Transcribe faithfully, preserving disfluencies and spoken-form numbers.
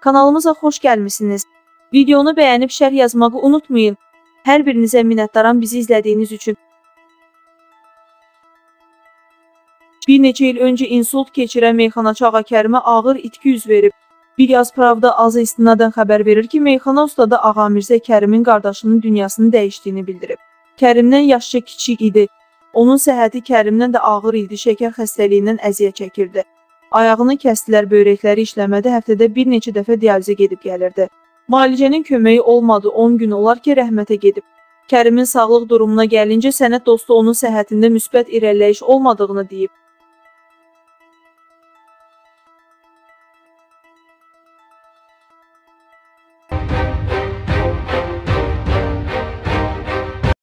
Kanalımıza xoş gəlmisiniz. Videonu bəyənib şərh yazmağı unutmayın. Hər birinizə minnətdaram bizi izlədiyiniz üçün. Bir neçə il öncə insult keçirən meyxanaçı Ağa Kərimə ağır itki yüz verib. Bir yaz Pravda azı istinadən xəbər verir ki, meyxana ustadı Ağa Mirzə Kərimin qardaşının dünyasını dəyişdiyini bildirib. Kərimdən yaşca kiçik idi. Onun səhhəti Kərimdən də ağır idi, şəkər xəstəliyindən əziyyət çəkirdi. Ayağını kəsdilər, böyrəkləri işləmədi, həftədə bir neçə dəfə dializə gedib gəlirdi. Müalicənin köməyi olmadı, on gün olar ki, rəhmətə gedib. Kərimin sağlıq durumuna gəlincə, sənət dostu onun səhhətində müsbət irəliləyiş olmadığını deyib.